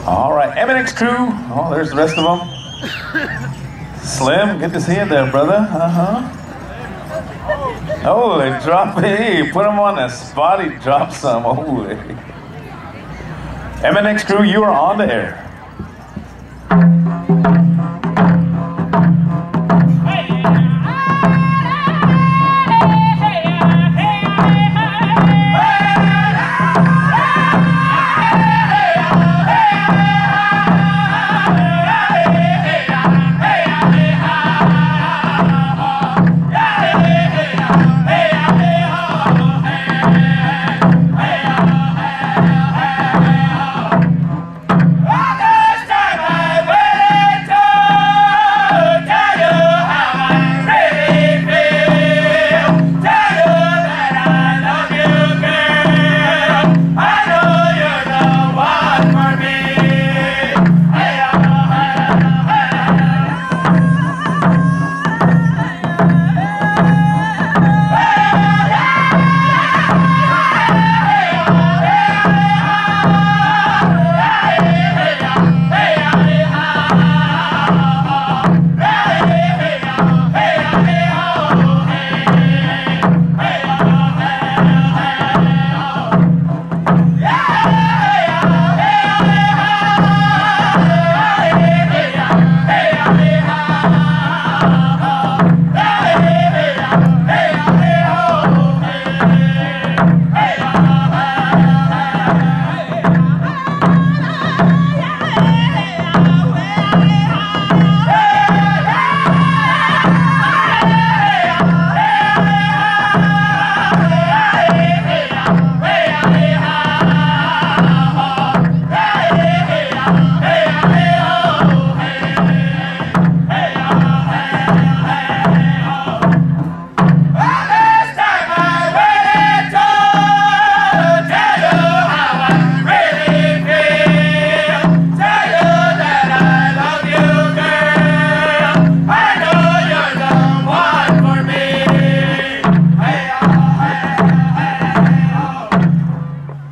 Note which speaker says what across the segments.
Speaker 1: All right, MNX crew. Oh, there's the rest of them. Slim, good to see you there, brother. Oh, they drop it. Put them on the spot. He dropped some. Holy. MNX crew, you are on the air.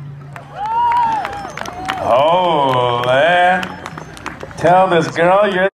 Speaker 1: Oh, man. Tell this girl you're